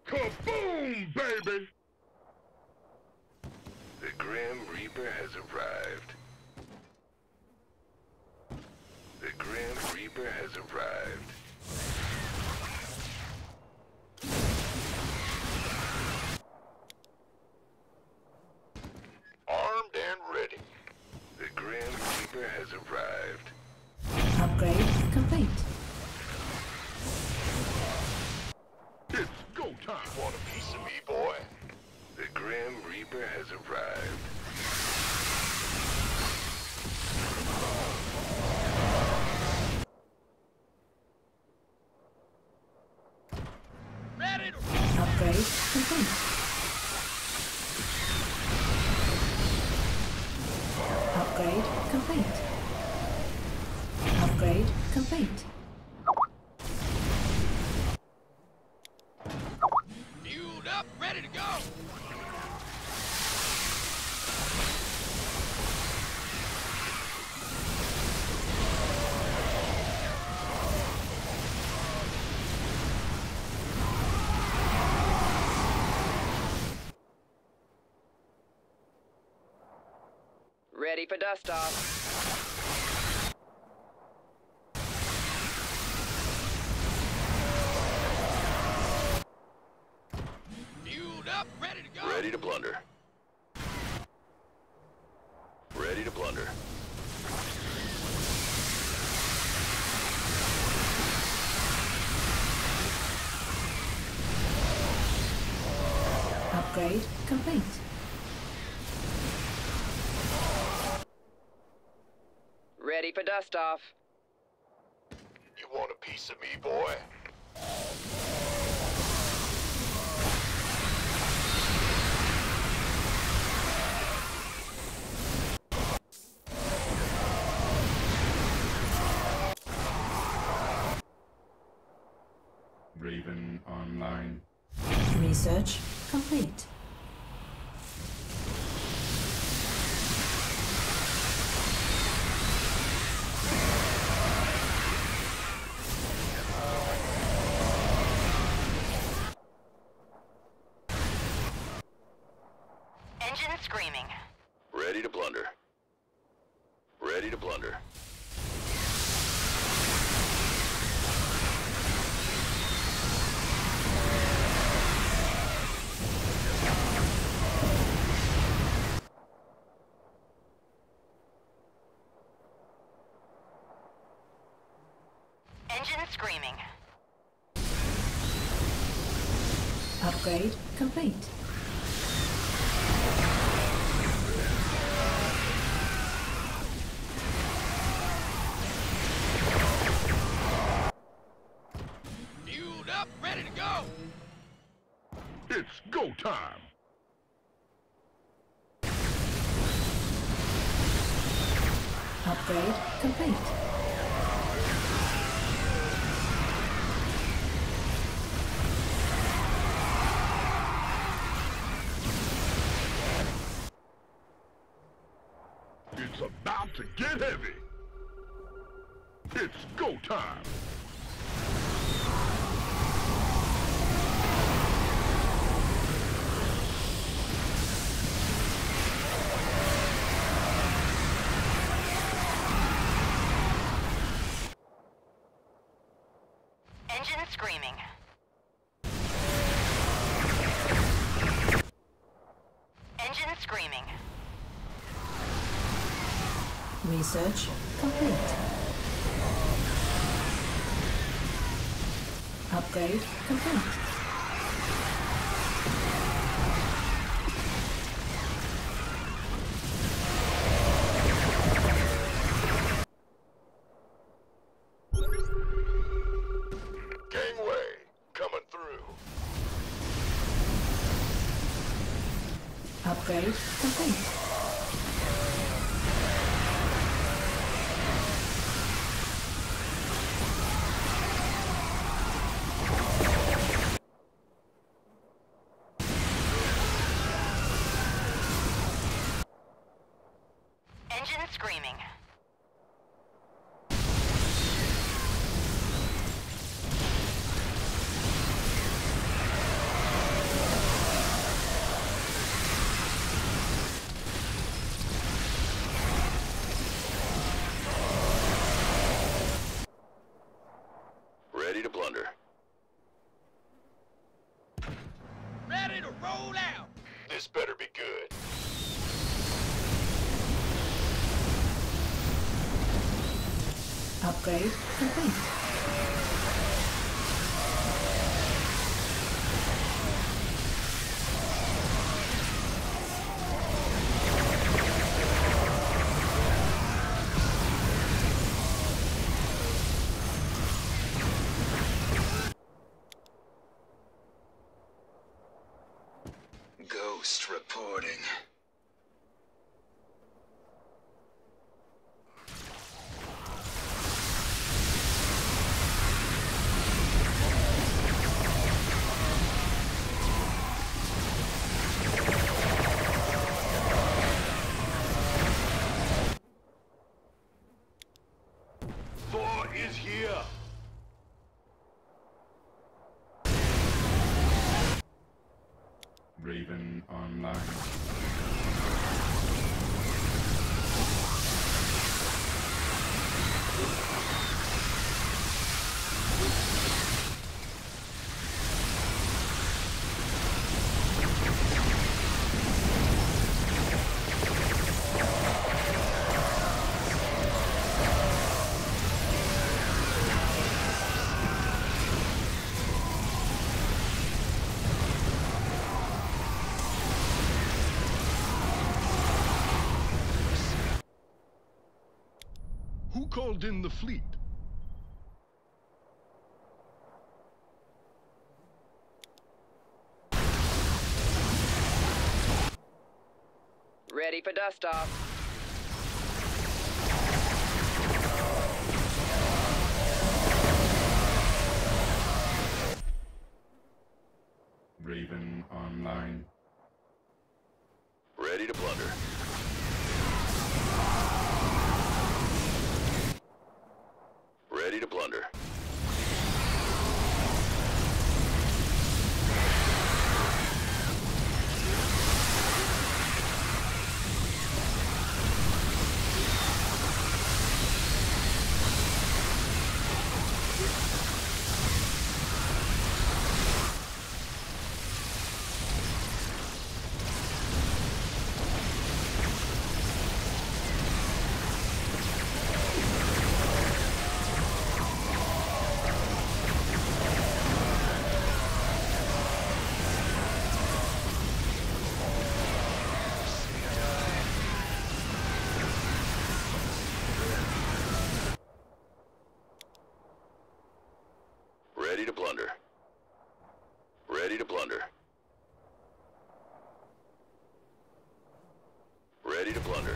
Kaboom, baby! The Grim Reaper has arrived. The Grim Reaper has arrived. Armed and ready. The Grim Reaper has arrived. Upgrade complete. It's go time! You want a piece of me, boy? The Grim Reaper has arrived. Ready to Upgrade complete. Upgrade complete. Upgrade complete. fueled up, ready to go. Ready for dust off. Fueled up, ready to go. Ready to blunder. Ready to blunder. Upgrade complete. Ready for dust off. You want a piece of me, boy? Raven online. Research complete. Engine screaming. Ready to blunder. Ready to blunder. Engine screaming. Upgrade complete. Fueled up, ready to go. It's go time! Upgrade complete. It's about to get heavy! It's go time! Engine screaming. Engine screaming. Research complete. Upgrade complete. Gangway, coming through. Upgrade complete. Engine screaming. roll out. This better be good. Upgrade complete. Ghost reporting. Thor is here. Raven online. Who called in the fleet? Ready for dust off. Raven online. Ready to plunder. Ready to plunder. Ready to plunder. Ready to plunder. Ready to plunder.